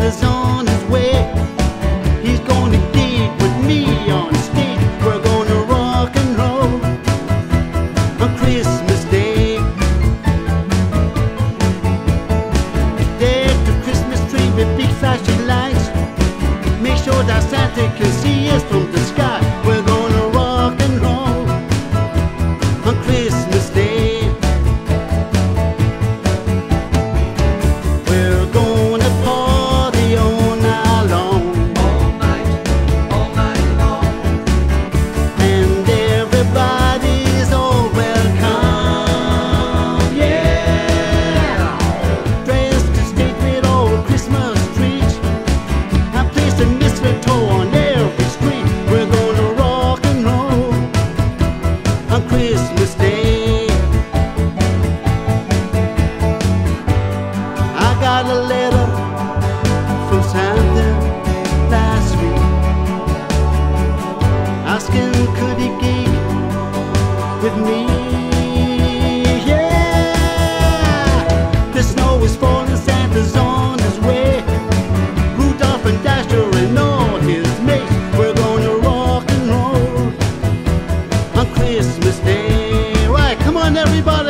Santa's on his way. He's gonna gig with me on stage. We're gonna rock and roll on Christmas Day. Deck the Christmas tree with big flashing lights. Make sure that Santa can see us from the sky. We're gonna rock and roll on Christmas Day. We're gonna party all night long, all night long. and everybody's all welcome. Yeah, dressed to state with all Christmas trees. I place a mistletoe on every street. We're gonna rock and roll on Christmas Day. I got a letter from Santa last week asking could he gig with me. Yeah, the snow is falling, Santa's on his way. Rudolph and Dasher and all his mates. We're gonna rock and roll on Christmas Day. Right, come on everybody.